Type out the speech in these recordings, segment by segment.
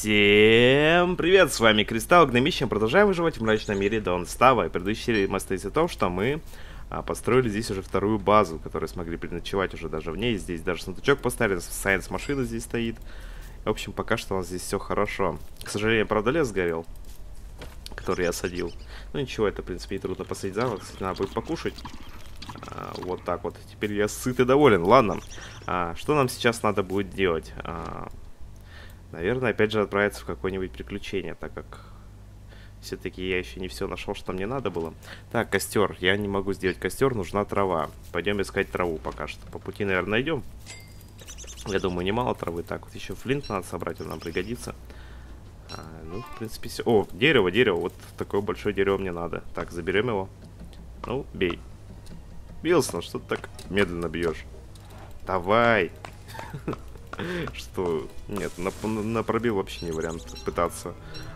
Всем привет, с вами Кристалл, Гномищем. Продолжаем выживать в мрачном мире Dawnstava. И в предыдущей серии мы остались о том, что мы построили здесь уже вторую базу, которую смогли переночевать уже даже в ней. Здесь даже сундучок поставили, сайенс-машина здесь стоит. В общем, пока что у нас здесь все хорошо. К сожалению, правда, лес сгорел, который я садил. Ну ничего, это в принципе не трудно посадить заново. Кстати, надо будет покушать. Вот так вот. Теперь я сыт и доволен. Ладно. Что нам сейчас надо будет делать? Наверное, опять же отправиться в какое-нибудь приключение, так как все-таки я еще не все нашел, что мне надо было. Так, костер. Я не могу сделать костер, нужна трава. Пойдем искать траву пока что. По пути, наверное, найдем. Я думаю, немало травы. Так, вот еще флинт надо собрать, он нам пригодится. Ну, в принципе, все. О, дерево, дерево. Вот такое большое дерево мне надо. Так, заберем его. Ну, бей. Билсон, что ты так медленно бьешь? Давай. Что? Нет, на пробил вообще не вариант пытаться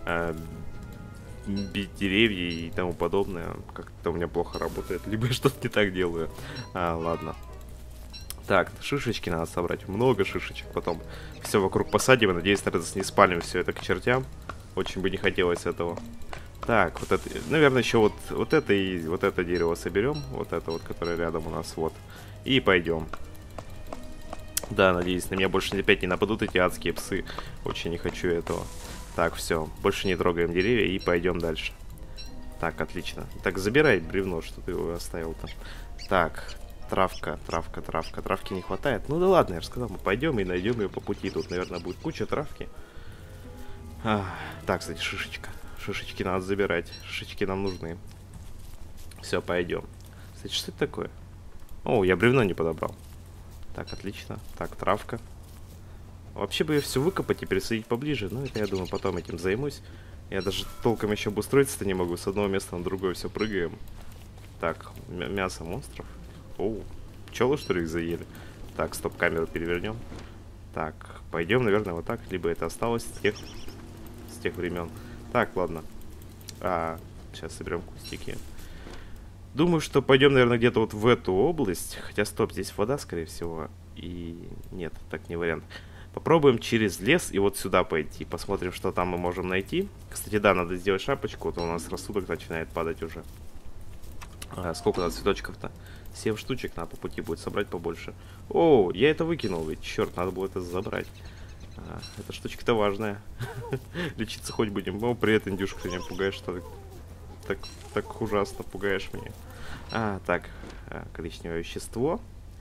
бить деревья и тому подобное. Как-то у меня плохо работает. Либо я что-то не так делаю. Ладно. Так, шишечки надо собрать. Много шишечек. Потом все вокруг посадим. Надеюсь, не спалим все это к чертям. Очень бы не хотелось этого. Так, вот это, наверное, еще вот это и вот это дерево соберем. Вот это вот, которое рядом у нас. Вот. И пойдем. Да, надеюсь, на меня больше опять не нападут эти адские псы. Очень не хочу этого. Так, все. Больше не трогаем деревья и пойдем дальше. Так, отлично. Так, забирай бревно, что ты его оставил-то. Так, травка, травка, травка. Травки не хватает. Ну да ладно, я же сказал, мы пойдем и найдем ее по пути. Тут, наверное, будет куча травки. Так, кстати, шишечка. Шишечки надо забирать. Шишечки нам нужны. Все, пойдем. Кстати, что это такое? О, я бревно не подобрал. Так, отлично. Так, травка. Вообще бы ее все выкопать и пересадить поближе. Но это, я думаю, потом этим займусь. Я даже толком еще обустроиться-то не могу. С одного места на другое все прыгаем. Так, мясо монстров. Оу, пчелы, что ли, их заели? Так, стоп, камеру перевернем. Так, пойдем, наверное, вот так. Либо это осталось с тех времен. Так, ладно. Сейчас соберем кустики. Думаю, что пойдем, наверное, где-то вот в эту область. Хотя, стоп, здесь вода, скорее всего. И нет, так не вариант. Попробуем через лес и вот сюда пойти. Посмотрим, что там мы можем найти. Кстати, да, надо сделать шапочку. Вот у нас рассудок начинает падать уже. Сколько у нас цветочков-то? 7 штучек. Надо по пути будет собрать побольше. О, я это выкинул. Ведь, черт, надо было это забрать. Эта штучка-то важная. Лечиться хоть будем. О, привет, индюшка, ты меня пугаешь, что ли? Так ужасно пугаешь меня. Так, коричневое вещество.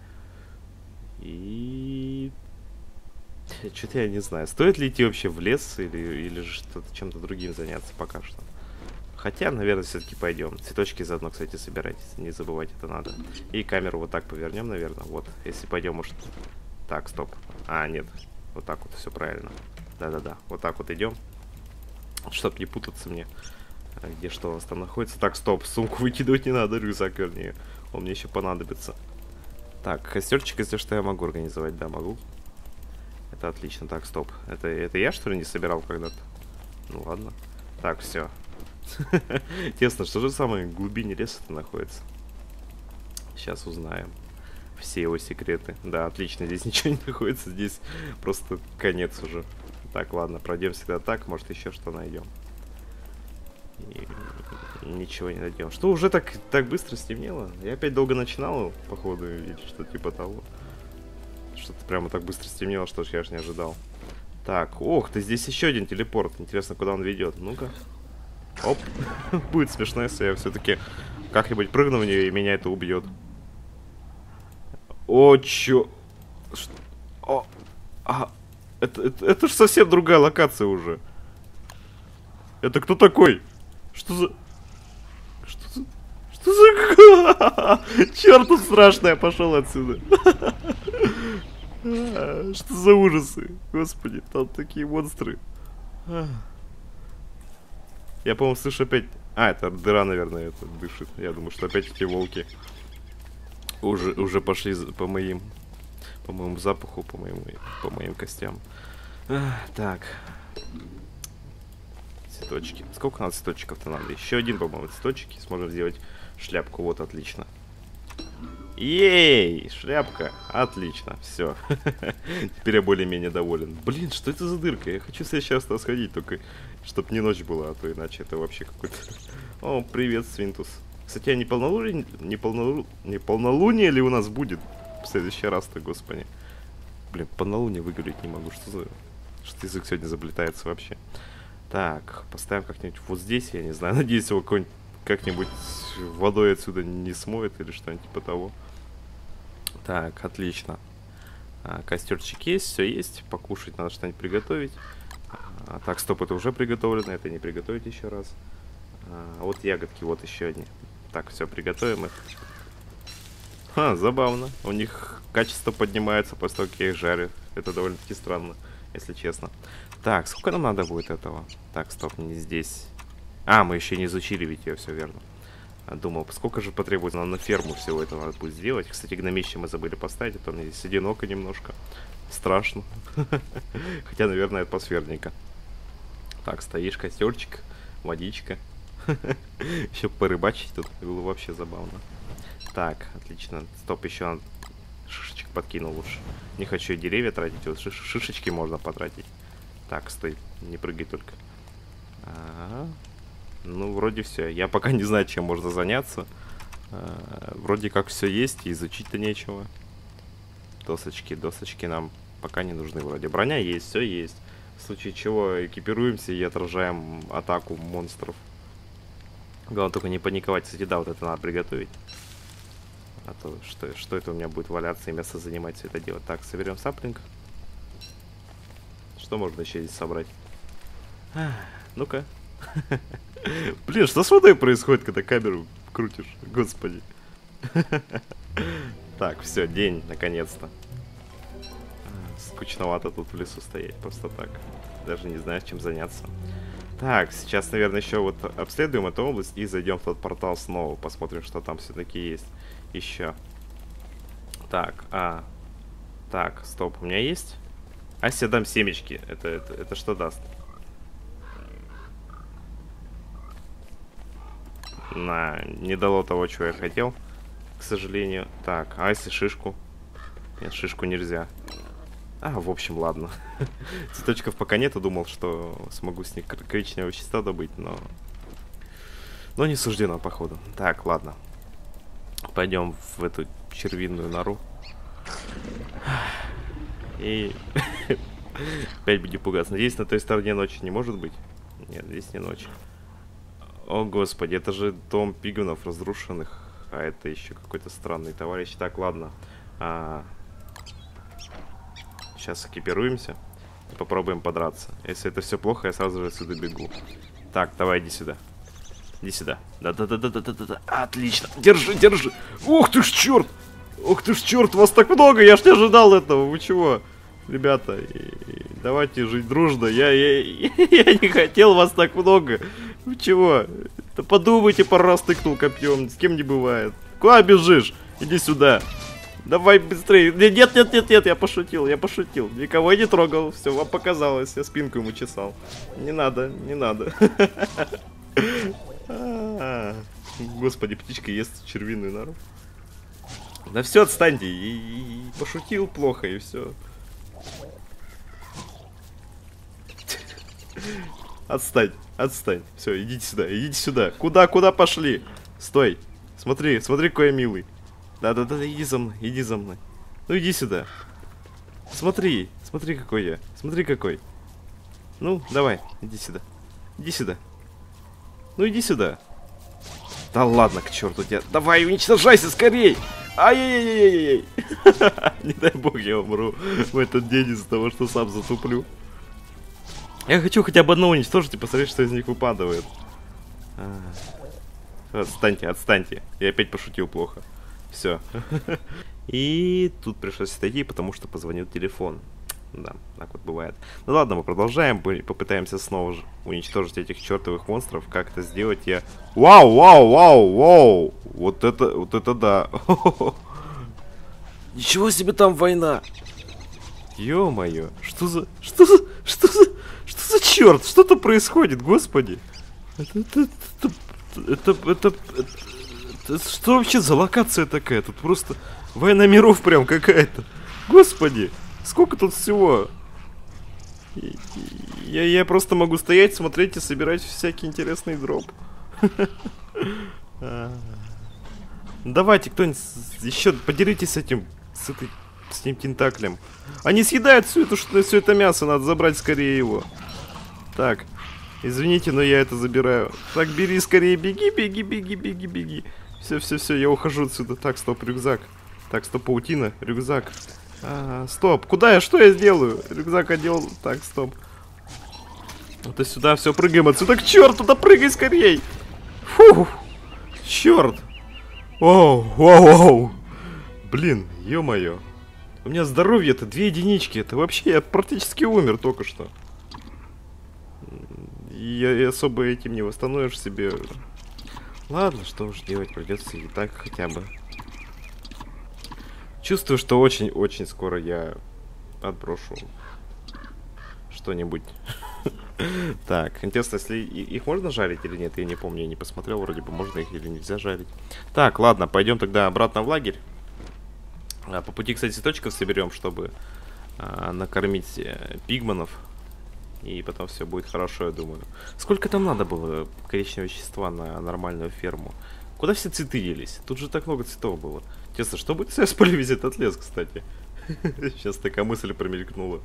И... Что-то я не знаю, стоит ли идти вообще в лес или же что-то чем-то другим заняться пока что. Хотя, наверное, все-таки пойдем. Цветочки заодно, кстати, собирайте. Не забывать, это надо. И камеру вот так повернем, наверное. Вот, если пойдем, может... Так, стоп. Нет. Вот так вот, все правильно. Да-да-да, вот так вот идем. Чтоб не путаться мне. Где что у нас там находится? Так, стоп, сумку выкидывать не надо, рюкзак, вернее. Он мне еще понадобится. Так, костерчик, если что, я могу организовать. Да, могу. Это отлично. Так, стоп. Это я, что ли, не собирал когда-то? Ну, ладно. Так, все. Тесно, что же в самой глубине леса-то находится? Сейчас узнаем все его секреты. Да, отлично, здесь ничего не находится. Здесь просто конец уже. Так, ладно, пройдем всегда так. Может, еще что найдем. И ничего не найдем. Что, уже так быстро стемнело? Я опять долго начинал, походу, или что-то типа того. Что-то прямо так быстро стемнело, что ж я аж не ожидал. Так, ох, ты здесь еще один телепорт. Интересно, куда он ведет. Ну-ка. Оп. Будет смешно, если я все-таки как-нибудь прыгну в нее, и меня это убьет. О, чё? Это ж совсем другая локация уже. Это кто такой? Что за... Что за... Черт, тут страшно, я пошел отсюда. Что за ужасы? Господи, там такие монстры. Я, по-моему, слышу опять... это дыра, наверное, это дышит. Я думаю, что опять эти волки уже пошли по моему запаху, по моим костям. Так... Цветочки. Сколько надо цветочков-то надо? Еще один, по-моему, цветочек. И сможем сделать шляпку. Вот, отлично. Ей, шляпка. Отлично, все. Теперь я более-менее доволен. Блин, что это за дырка? Я хочу в следующий раз туда сходить, только чтобы не ночь была, а то иначе это вообще какой-то... О, привет, Свинтус. Кстати, а неполнолуние ли у нас будет в следующий раз-то, господи? Блин, полнолуние выговорить не могу. Что язык сегодня заплетается вообще? Так, поставим как-нибудь вот здесь, я не знаю. Надеюсь, его как-нибудь водой отсюда не смоет или что-нибудь типа того. Так, отлично. Костерчик есть, все есть. Покушать надо что-нибудь приготовить. Так, стоп, это уже приготовлено, это не приготовить еще раз. Вот ягодки, вот еще одни. Так, все, приготовим их. Забавно. У них качество поднимается после того, как я их жарю. Это довольно-таки странно, если честно. Так, сколько нам надо будет этого? Так, стоп, не здесь. Мы еще не изучили ведь ее, все верно. Думал, сколько же потребуется нам на ферму всего этого надо будет сделать. Кстати, гномище мы забыли поставить, а то мне здесь одиноко немножко. Страшно. Хотя, наверное, атмосферненько. Так, стоишь, костерчик, водичка. Еще порыбачить тут было вообще забавно. Так, отлично. Стоп, еще шишечек подкинул лучше. Не хочу и деревья тратить, вот шишечки можно потратить. Так, стой, не прыгай только. Ну, вроде все. Я пока не знаю, чем можно заняться. Вроде как все есть, и изучить-то нечего. Досочки нам пока не нужны вроде. Броня есть, все есть. В случае чего экипируемся и отражаем атаку монстров. Главное только не паниковать. Кстати, да, вот это надо приготовить. А то что это у меня будет валяться и место занимать все это дело. Так, соберем саплинг. Что можно еще здесь собрать? Ну-ка. Блин, что с водой происходит, когда камеру крутишь? Господи. Так, все, день, наконец-то. Скучновато тут в лесу стоять, просто так. Даже не знаю, чем заняться. Так, сейчас, наверное, еще вот обследуем эту область и зайдем в тот портал снова. Посмотрим, что там все-таки есть еще. Так, так, стоп, у меня есть? А если я дам семечки, это что даст? Не дало того, чего я хотел, к сожалению. Так, а если шишку? Нет, шишку нельзя. В общем, ладно. Цветочков пока нету, думал, что смогу с них коричневое вещество добыть, но не суждено, походу. Так, ладно. Пойдем в эту червинную нору. И опять будем пугаться. Надеюсь, на той стороне ночи не может быть. Нет, здесь не ночь. О, господи, это же дом пигментов разрушенных. А это еще какой-то странный товарищ. Так, ладно. Сейчас экипируемся. И попробуем подраться. Если это все плохо, я сразу же отсюда бегу. Так, давай, иди сюда. Иди сюда. Да-да-да-да-да-да-да. Отлично. Держи, держи. Ух ты ж черт! Ух ты ж черт, вас так много! Я ж не ожидал этого. Вы чего? Ребята, давайте жить дружно. Я не хотел вас так много. Вы чего? Да подумайте, пару раз тыкнул копьем. С кем не бывает. Куда бежишь? Иди сюда. Давай быстрее. Нет, нет, нет, нет, я пошутил, я пошутил. Никого я не трогал. Все, вам показалось. Я спинку ему чесал. Не надо, не надо. Господи, птичка ест червиную нору. Да все, отстаньте. И пошутил плохо, и все. Отстань, отстань. Все, идите сюда, идите сюда. Куда пошли? Стой. Смотри, смотри, какой я милый. Да-да-да, иди за мной, иди за мной. Ну иди сюда. Смотри, смотри, какой я. Смотри, какой. Ну, давай, иди сюда. Иди сюда. Ну иди сюда. Да ладно, к черту тебя. Давай, уничтожайся скорей. Ай-яй-яй-яй-яй. Не дай бог я умру в этот день из-за того, что сам затуплю. Я хочу хотя бы одного уничтожить и посмотреть, что из них выпадает. Отстаньте, отстаньте. Я опять пошутил плохо. Все. И тут пришлось отойти, потому что позвонил телефон. Да, так вот бывает. Ну ладно, мы продолжаем. Попытаемся снова же уничтожить этих чертовых монстров. Как это сделать, я... Вау, вау, вау, вау! Вот это да. Ничего себе там война! Ё-моё, что за черт? Что-то происходит, господи! Это Что вообще за локация такая? Тут просто война миров прям какая-то. Господи, сколько тут всего? Я просто могу стоять, смотреть и собирать всякий интересный дроп. Давайте, кто-нибудь еще поделитесь с этим, с этим тентаклем. Они съедают все это мясо, надо забрать скорее его. Так, извините, но я это забираю. Так, бери скорее, беги, беги, беги, беги, беги. Все, я ухожу отсюда. Так, стоп, рюкзак. Так, стоп, паутина, рюкзак. Стоп, куда я, что я сделаю? Рюкзак одел, так, стоп. Это сюда, все, прыгаем отсюда, к черту, да прыгай скорей. Фух, черт. Воу. Блин, ё-моё. У меня здоровье-то 2 единички, это вообще, я практически умер только что. И особо этим не восстановишь себе. Ладно, что уж делать, придется и так хотя бы. Чувствую, что очень-очень скоро я отброшу что-нибудь. Так, интересно, если их можно жарить или нет, я не помню, я не посмотрел, вроде бы можно их или нельзя жарить. Так, ладно, пойдем тогда обратно в лагерь. По пути, кстати, цветочков соберем, чтобы накормить пигманов. И потом все будет хорошо, я думаю. Сколько там надо было коричневого вещества на нормальную ферму? Куда все цветы делись? Тут же так много цветов было. Интересно, что будет, если я спалю весь этот лес, кстати? Сейчас такая мысль промелькнула.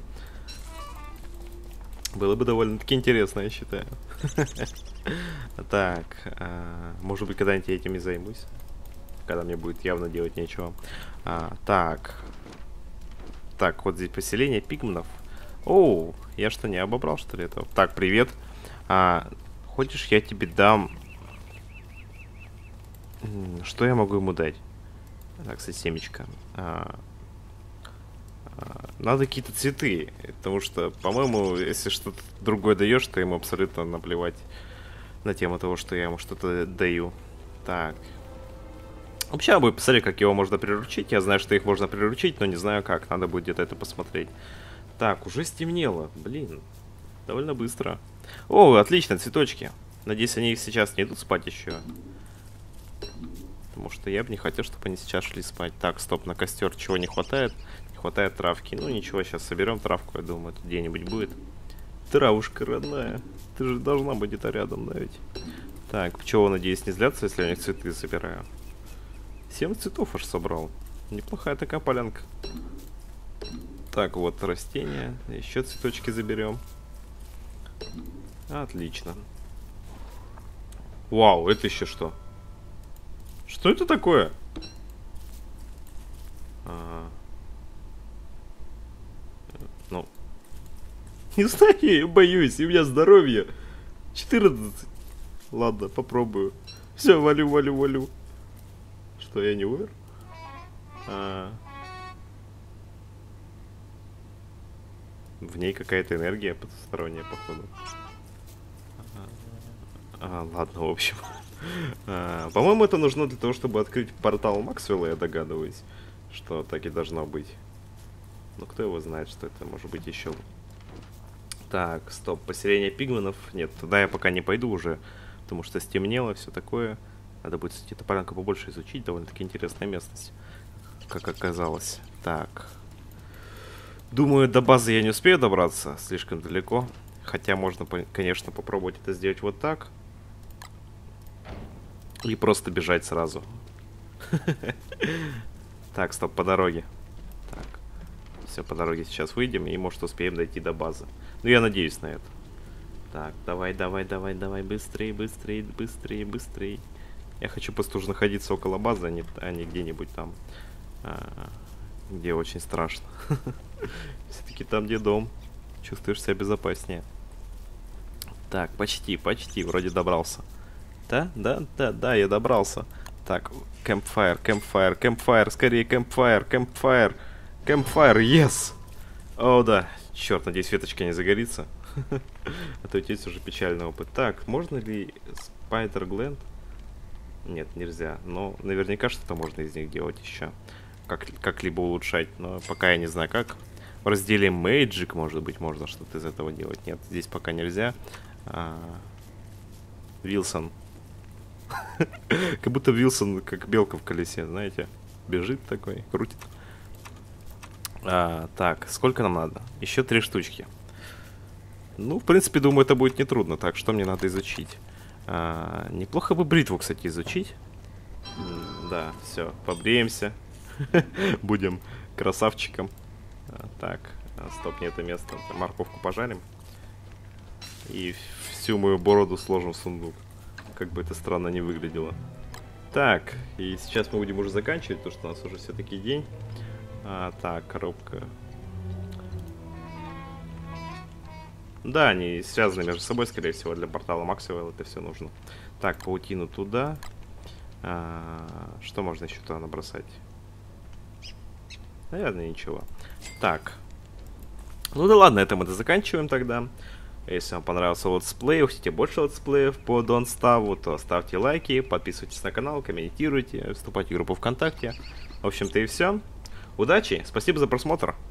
Было бы довольно-таки интересно, я считаю. Так, может быть, когда-нибудь я этим и займусь. Когда мне будет явно делать нечего. Так, вот здесь поселение пигманов. Оу, я что, не обобрал, что ли, этого? Так, привет. Хочешь, я тебе дам... Что я могу ему дать? Так, кстати, семечко. Надо какие-то цветы. Потому что, по-моему, если что-то другое даешь, то ему абсолютно наплевать на тему того, что я ему что-то даю. Так. Вообще, я бы посмотреть, как его можно приручить. Я знаю, что их можно приручить, но не знаю как. Надо будет где-то это посмотреть. Так, уже стемнело. Блин, довольно быстро. О, отлично, цветочки. Надеюсь, они сейчас не идут спать еще. Потому что я бы не хотел, чтобы они сейчас шли спать. Так, стоп, на костер чего не хватает? Не хватает травки. Ну ничего, сейчас соберем травку, я думаю, тут где-нибудь будет. Травушка родная. Ты же должна быть где-то рядом, да ведь? Так, пчелы, надеюсь, не злятся, если я у них цветы собираю. 7 цветов аж собрал. Неплохая такая полянка. Так, вот растения. Еще цветочки заберем. Отлично. Вау, это еще что? Что это такое? Ну. Не знаю, я боюсь. У меня здоровье 14. Ладно, попробую. Все, валю. Что, я не умер? В ней какая-то энергия потусторонняя, походу. Ладно, в общем. По-моему, это нужно для того, чтобы открыть портал Максвелла, я догадываюсь, что так и должно быть. Но кто его знает, что это может быть еще. Так, стоп, поселение пигманов. Нет, туда я пока не пойду уже, потому что стемнело, все такое. Надо будет, кстати, эту полянку побольше изучить, довольно-таки интересная местность, как оказалось. Так. Думаю, до базы я не успею добраться, слишком далеко. Хотя можно, конечно, попробовать это сделать вот так. И просто бежать сразу. Так, стоп, по дороге. Так. Все, по дороге сейчас выйдем и, может, успеем дойти до базы. Ну, я надеюсь на это. Так, давай, быстрее. Я хочу просто уже находиться около базы, а не где-нибудь там, где очень страшно. Все-таки там, где дом, чувствуешь себя безопаснее. Так, почти, вроде добрался. Да, я добрался. Так, campfire, скорее campfire, yes! О, да, черт, надеюсь, веточка не загорится. А то здесь уже печальный опыт. Так, можно ли Spider Gland? Нет, нельзя. Но наверняка что-то можно из них делать еще. Как-либо улучшать. Но пока я не знаю как. В разделе Magic, может быть, можно что-то из этого делать. Нет, здесь пока нельзя. Вилсон. Как будто Вилсон, как белка в колесе, знаете. Бежит такой, крутит. Так, сколько нам надо? Еще 3 штучки. Ну, в принципе, думаю, это будет нетрудно. Так, что мне надо изучить? Неплохо бы бритву, кстати, изучить. Да, все, побреемся. Будем красавчиком. Так, стоп, не это место. Морковку пожарим. И всю мою бороду сложим в сундук. Как бы это странно не выглядело. Так, и сейчас мы будем уже заканчивать, потому что у нас уже все-таки день. Так, коробка. Да, они связаны между собой, скорее всего, для портала Maxwell это все нужно. Так, паутину туда. Что можно еще туда набросать? Наверное, ничего. Так. Ну да ладно, это мы заканчиваем тогда. Если вам понравился летсплей, хотите больше летсплеев по Don't Starve, то ставьте лайки, подписывайтесь на канал, комментируйте, вступайте в группу ВКонтакте. В общем-то и все. Удачи, спасибо за просмотр.